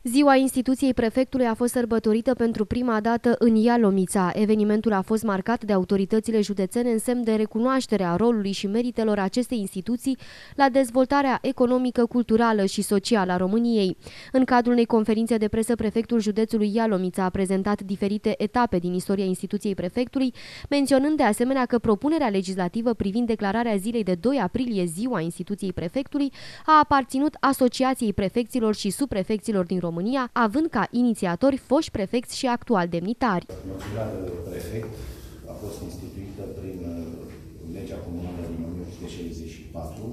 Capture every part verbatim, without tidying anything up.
Ziua instituției prefectului a fost sărbătorită pentru prima dată în Ialomița. Evenimentul a fost marcat de autoritățile județene în semn de recunoaștere a rolului și meritelor acestei instituții la dezvoltarea economică, culturală și socială a României. În cadrul unei conferințe de presă, prefectul județului Ialomița a prezentat diferite etape din istoria instituției prefectului, menționând de asemenea că propunerea legislativă privind declararea zilei de doi aprilie ziua instituției prefectului a aparținut Asociației Prefecților și Subprefecților din România, România, având ca inițiatori foști prefecți și actuali demnitari. Noțiunea de prefect a fost instituită prin legea comunală din o mie opt sute șaizeci și patru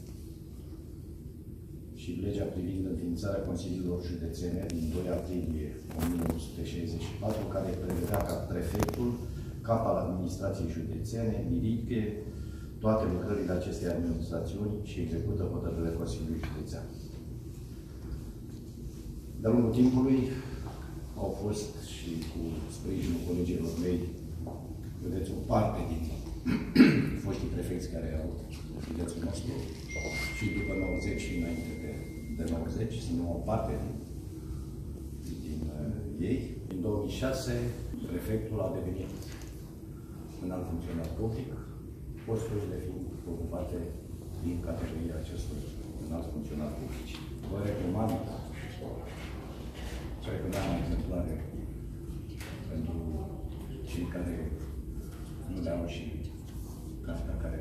și legea privind înființarea consiliilor județene din doi aprilie o mie opt sute șaizeci și patru, care prevedea ca prefectul, cap al administrației județene, dirige toate lucrările acestei administrațiuni și execută hotărârile Consiliului Județean. De-a lungul timpului au fost și cu sprijinul colegilor mei, vedeți, o parte din foștii prefecți care au județul nostru și după nouăzeci și înainte de, de nouăzeci, sunt o parte din, din uh, ei. În două mii șase, prefectul a devenit înalt funcționar public, posturile fiind ocupate din categoria acestor înalt funcționar publici. Vă recomand cred că da, exemplare pentru cei care nu le au și cartea care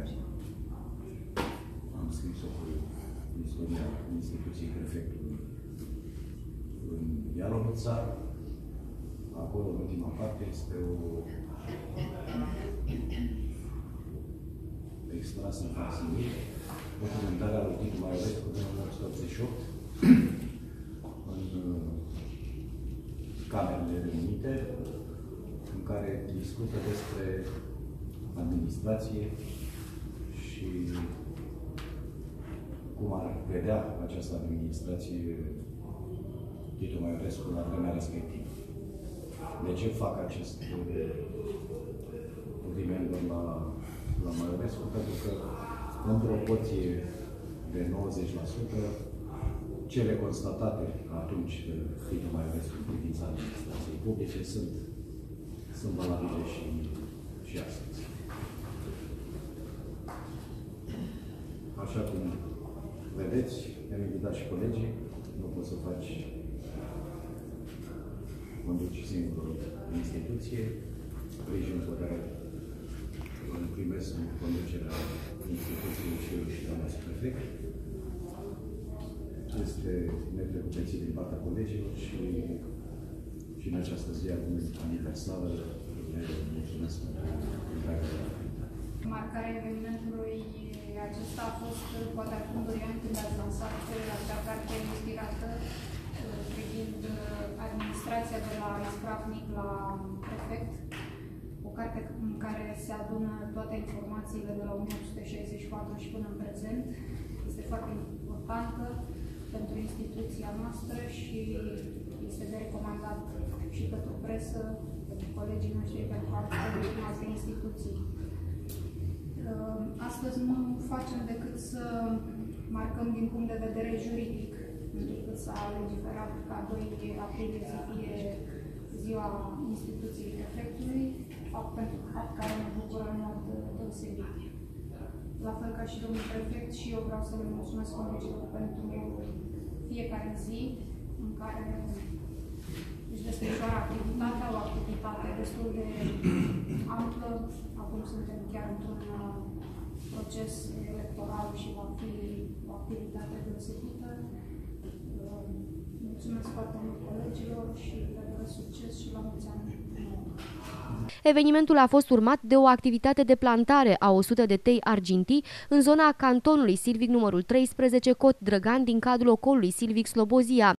am scris-o cu istoria instituției prefectului în Ialomița. Acolo, în ultima parte, este o extras în facsimile, documentarea lui Titu Maiorescu din o mie opt sute optzeci și opt, în Camerele Reunite, în care discută despre administrație și cum ar vedea această administrație Titu Maiorescu la vremea respectivă. De ce fac acest remember la, la Maiorescu? Pentru că, în proporție de nouăzeci la sută, cele constatate atunci de Titu Maiorescu în privința administrației publice sunt, sunt valabile și, și astăzi. Așa cum vedeți, am invitat și colegii, nu poți să faci conduci singur instituție, sprijinul pe care îl primesc în conducerea instituției și eu și doamna prefect. Este netrecupețit din partea colegilor și, și în această zi aniversară le mulțumesc pentru întreaga. Marcarea evenimentului acesta a fost poate acum doi ani când ați lansat acea carte inspirată privind administrația de la ispravnic la prefect, o carte în care se adună toate informațiile de la o mie opt sute șaizeci și patru și până în prezent. Este foarte importantă pentru instituția noastră și este de recomandat și pentru presă, pentru colegii noștri, pentru alte instituții. Astăzi nu facem decât să marcăm din punct de vedere juridic, decât s-a legiferat ca doi aprilie să fie ziua instituției prefectului, fapt pentru fapt care ne bucură în mod deosebit. La fel ca și domnul prefect, și eu vreau să le mulțumesc colegilor pentru fiecare zi în care își desfășoară activitatea, o activitate destul de amplă. Acum suntem chiar într-un proces electoral și va fi o activitate deosebită. Mulțumesc foarte mult colegilor și le doresc succes și la mulți ani. Evenimentul a fost urmat de o activitate de plantare a o sută de tei argintii în zona cantonului silvic numărul treisprezece, Cot Drăgan, din cadrul ocolului silvic Slobozia.